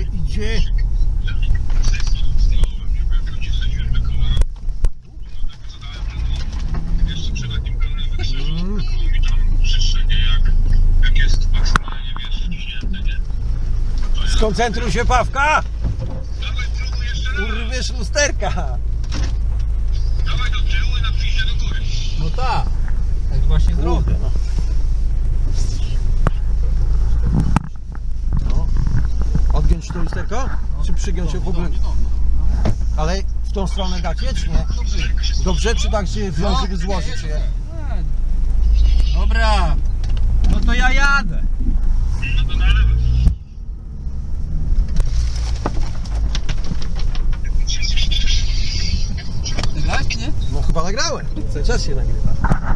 idzie. Skoncentruj się, Pawka! Urwiesz lusterka! Dawaj do tyłu i napij się do góry. No tak, tak właśnie zrobię. No. Odgiąć to lusterko? Czy przygiąć się w ogóle? Ale w tą stronę dacie, czy nie? Dobrze, czy tak się wziąć, żeby złożyć je? Dobra, no to ja jadę. No to na lewo. Nagrać, nie? No chyba nagrałem. Cały czas się nagrywa.